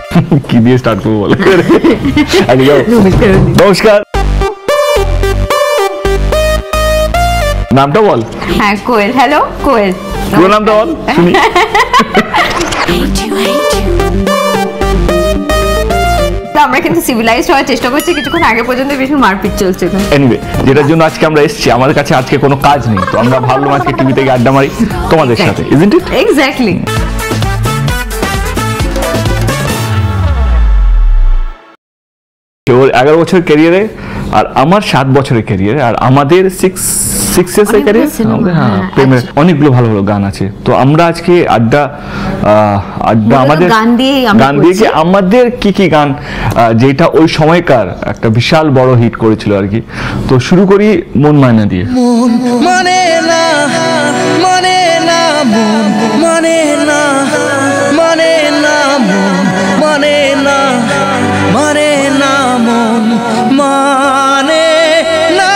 কি দিয়ে স্টার্ট করবো বলো? নমস্কার, নামটা বল। হ্যাঁ, কোয়েল। হ্যালো কোয়েল, পুরো নামটা বল শুনি। আমরা কিন্তু সিভিলাইজড হওয়ার চেষ্টা করছি, কিছুক্ষণ আগে পর্যন্ত ভীষণ মারপিট চলছে। এনিওয়ে, যেটার জন্য আজকে আমরা এসেছি, আমাদের কাছে আজকে কোনো কাজ নেই, তো আমরা ভাবলাম আজকে টিভি থেকে আড্ডা মারি তোমাদের সাথে, ইজন্ট ইট? এক্স্যাক্টলি। ওর 11 বছরের ক্যারিয়ারে আর আমার 7 বছরের ক্যারিয়ারে, আর আমাদের 6 ইয়ার্স এর ক্যারিয়ার, হ্যাঁ, প্রেমের অনেকগুলো ভালো ভালো গান আছে। তো আমরা আজকে আড্ডা আমাদের গান দিয়ে আমাদের কি গান যেটা ওই সময়কার একটা বিশাল বড় হিট করেছিল আর কি। তো শুরু করি মন মায়না দিয়ে। মন মানে না, মানে না, মন মানে না, মানে না, মন মানে না, মানে না, মন মানে না।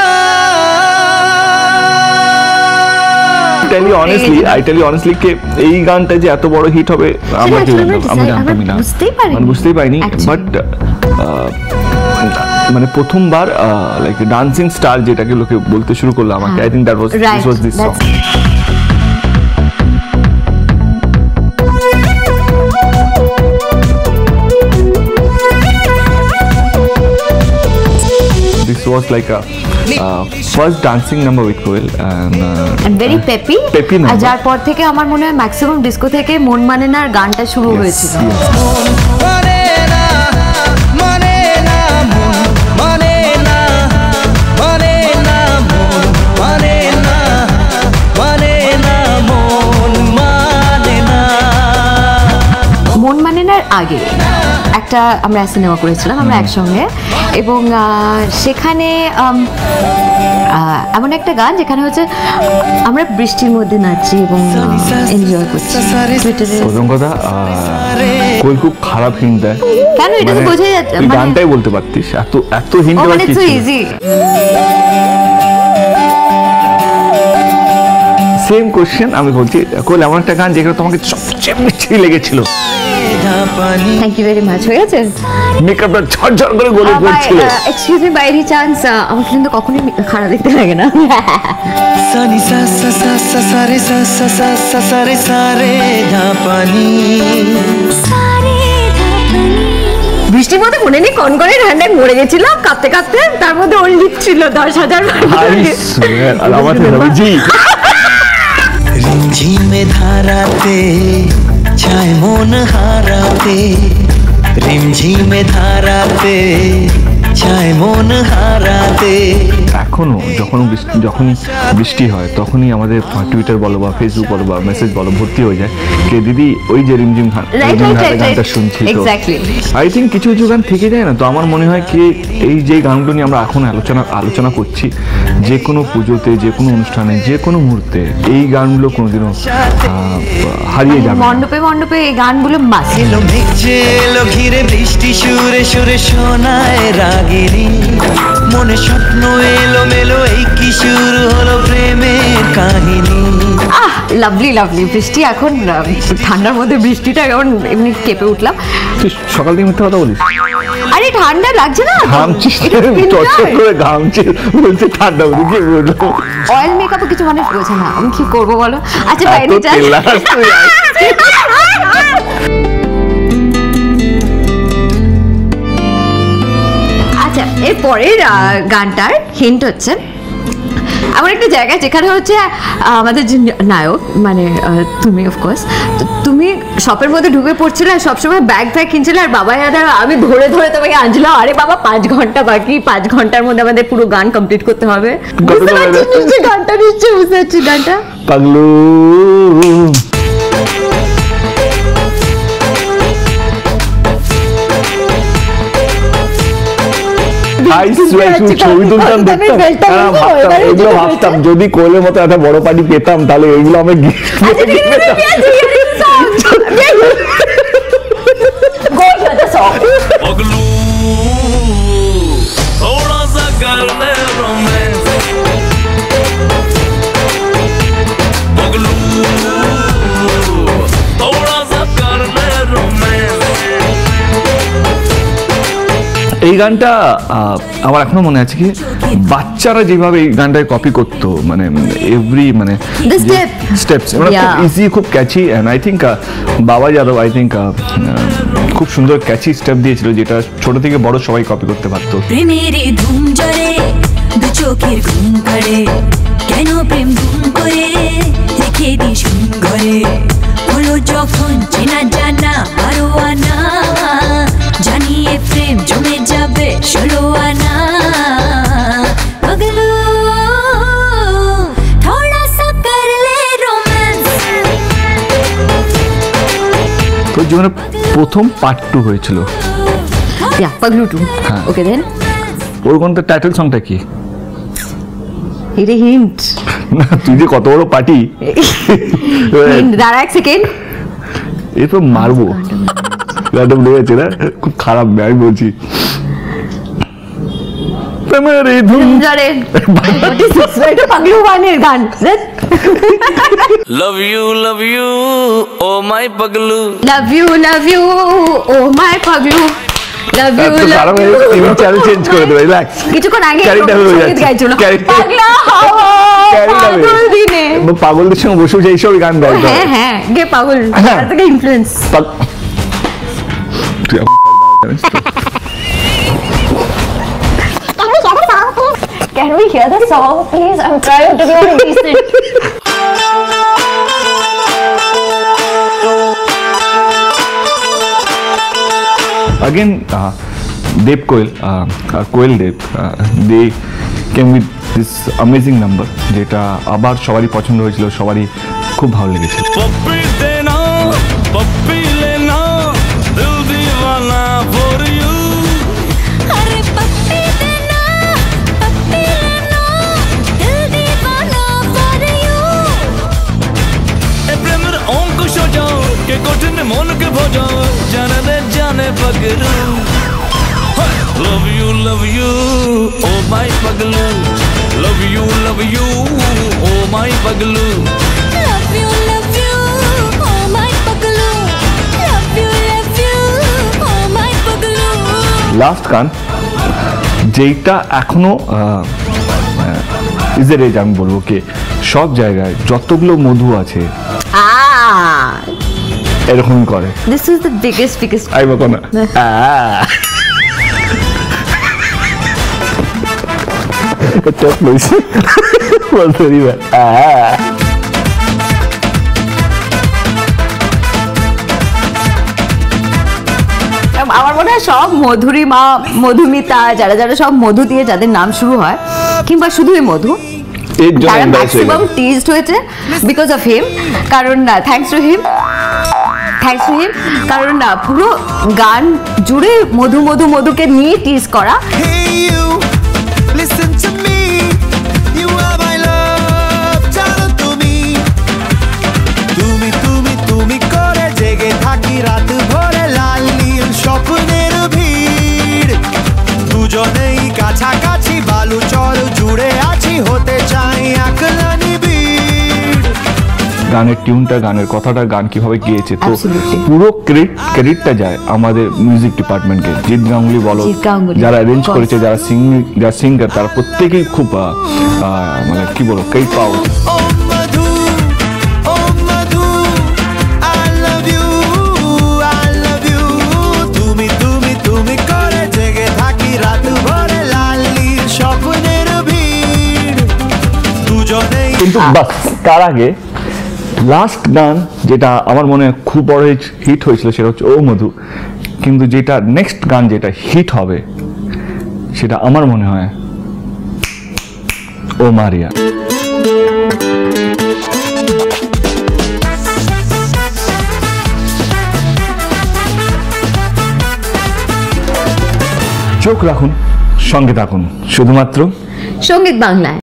I tell you honestly কে এই গানটা যে এত বড় হিট হবে আমরা জানতাম না, বুঝতেই পারিনি। বাট মানে প্রথমবার লাইক ডান্সিং স্টার যেটাকে লোকে বলতে শুরু করলো আমাকে, I think that was this song. This was like a first dancing number with Koel and very peppy number. আর যার পর থেকে আমার মনে হয় ম্যাক্সিমাম ডিস্কো থেকে মন মানে না গানটা শুরু হয়েছিল। মন মানে নার আগে একটা আমরা সিনেমা করেছিলাম আমরা একসঙ্গে, এবং সেখানে এমন একটা গান যেখানে হচ্ছে আমরা বৃষ্টির মধ্যে নাচছি এবং এনজয় করছি। প্রথম কথা, কোয়েল খুব খারাপ হিন্ট দেয়। কেন? এটা তো বোঝাই যাচ্ছে, গানটাই বলতে পারতিস, এত হিন্ট দেওয়ার কি ছিল? ইজি। সেম কোশ্চেন আমি বলছি, কোয়েল এমন একটা গান যেখানে তোমাকে সবচেয়ে বেশি লেগেছিল। Thank you very much. হয়ে গেছে মেকআপটা ঝরঝর করে গলে পড়ছিল। Excuse me, by any chance আমার কিন্তু কখনোই খারাপ দেখতে লাগে না। সানি সা সা সা সা সা রে সা সা সা সা সা রে সা রে ধা পানি। বৃষ্টির মধ্যে মনে নেই কোন করে ঠান্ডায় মরে গেছিলাম কাঁপতে কাঁপতে, তার মধ্যে ওর লিপ ছিল 10,000। রিমঝিমে ধারাতে চায় মন হারাতে, রিমঝিমে ধারাতে চায় মন হারাতে। এখনো যখনই বৃষ্টি হয় তখনই আমাদের টুইটার বলো বা ফেসবুক বলো বা মেসেজ বলো ভর্তি হয়ে যায় কে দিদি ওই যে রিমঝিম গানটা শুনছি। তো আই থিঙ্ক কিছু কিছু গান থেকে যায় না। তো আমার মনে হয় কি এই যে গানগুলো নিয়ে আমরা এখন আলোচনা করছি, যে কোনো পুজোতে, যে কোনো অনুষ্ঠানে, যে কোনো মুহূর্তে এই গানগুলো কোনোদিনও হারিয়ে যাবে। মণ্ডপে মণ্ডপে এই গানগুলো মাস্ট। এলো মেঘে এলো ঘিরে বৃষ্টি সুরে সুরে শোনায় রাগিনী, মনে স্বপ্ন এলো মেলো, এই কি শুরু হলো প্রেমের কাহিনী। লাভলি লাভলি বৃষ্টি। এখন ঠান্ডার মধ্যে বৃষ্টিটা এখন এমনি কেঁপে উঠলাম। তুই সকাল থেকে মিথ্যা কথা বলিস? আরে ঠান্ডা লাগছে না? ঘামছিস করে ঘামছিস, বলছে ঠান্ডা বলি কি বলবো? অয়েল মেকআপও কিছু মানুষ বোঝে না, আমি কি করবো বলো? আচ্ছা বাইরে যাই। আচ্ছা, এর পরের গানটার হিন্ট হচ্ছে এমন একটা জায়গা যেখানে হচ্ছে আমাদের যে নায়ক মানে তুমি অফকোর্স, তুমি শপের মধ্যে ঢুকে পড়ছিলে আর সবসময় ব্যাগ কিনছিলে, আর বাবা আমি ধরে ধরে তোমাকে আনছিলাম, আরে বাবা 5 ঘন্টা বাকি, 5 ঘন্টার মধ্যে আমাদের পুরো গান কমপ্লিট করতে হবে। গানটা নিশ্চয়ই বুঝতে পারছি গানটা পাগলু। ছবি তুলতাম, দেখতাম, এগুলো ভাবতাম যদি কোয়েলের মতো একটা বড় পার্টি পেতাম তাহলে এগুলো আমি এই গানটা আমার এখনো মনে আছে কি বাচ্চারা যেভাবে এই গানটাকে কপি করতো মানে এভরি মানে স্টেপস খুব ইজি খুব ক্যাচি এন্ড আই থিঙ্ক বাবা যাদব আই থিঙ্ক খুব সুন্দর ক্যাচি স্টেপ দিয়েছিল যেটা ছোট থেকে বড় সবাই কপি করতে পারতো। প্রেমের ধুম জরে দু চোখের ঘুম করে কেন প্রেম ধুম করে রেখে দিস ঘরে হলো যখন চেনা জানা আরো আনা জানিয়ে প্রেম জমে যাবে 16 আনা পাগলু থোড়া সা কর লে রোম্যান্স। তোর জীবনে প্রথম পার্ট 2 হয়েছিল পাগলু 2 ওকে দেন ওর কোন টাইটেল সংটা কি এটা হিন্ট না তুই যে কত বড় পার্টি দাঁড়া এক সেকেন্ড এরপর মারবো গানটা লেগেছে না খুব খারাপ আমি বলছি প্রেমের ধুম জরে এটা পাগলু গানের গান Love you, oh my paglu. love you oh my paglu love you even channel change করে দেবে রিল্যাক্স কিছুক্ষণ আগে সঙ্গীত গাইছিল পাগলা পাগল দিনে পাগলদের সঙ্গে বসে বসে এইসব গান গাই হ্যাঁ হ্যাঁ গে পাগল থেকে influence Can we hear the song please? I'm trying to be decent. Again, Dev Koel, Koel Dev, they came with this amazing number যেটা আবার সবারই পছন্দ হয়েছিল সবারই খুব ভালো লেগেছে। पप्पी देना पप्पी लेना दिल दीवाना for you अरे पप्पी देना पप्पी लेना दिल दीवाना for you ए प्रेमर अंकुश हो जाओ के कठिन मन के भजो जाने पगलू love you oh my paglu love you oh my paglu love you oh my paglu love you oh my paglu last গান যেটা এখনো ইজের এজ আমি বলবো কি সব জায়গায় যতগুলো মধু আছে এরকমই করে This is the biggest আই বকো না এটা লইছে বলতে দিবা আমার মনে হয় সব মধুরিমা মধুমিতা যারা যারা সব মধু দিয়ে যাদের নাম শুরু হয় কিংবা শুধুই মধু তারা ম্যাক্সিমাম টিজড হয়েছে বিকজ অফ হিম কারণ থ্যাঙ্কস টু হিম কারণ পুরো গান জুড়ে মধু মধু মধুকে নিয়ে টিজ করা। কাছাকাছি বালু চর জুড়ে আছি হতে চাই আকলানি বীর গানের টিউনটা গানের কথাটা গান কিভাবে গিয়েছে তো পুরো ক্রেডিটটা যায় আমাদের মিউজিক ডিপার্টমেন্টকে জিৎ গাঙ্গুলি বলো যারা অ্যারেঞ্জ করেছে যারা সিঙ্গার তারা প্রত্যেকেই খুব মানে কি বলো ক্রেডিট পাওয়া কিন্তু বাস তার আগে লাস্ট গান যেটা আমার মনে খুব বড় হিট হয়েছিল সেটা হচ্ছে ও মধু কিন্তু যেটা নেক্সট গান যেটা হিট হবে সেটা আমার মনে হয় ও মারিয়া। চোখ রাখুন সঙ্গে থাকুন শুধুমাত্র সঙ্গীত বাংলায়।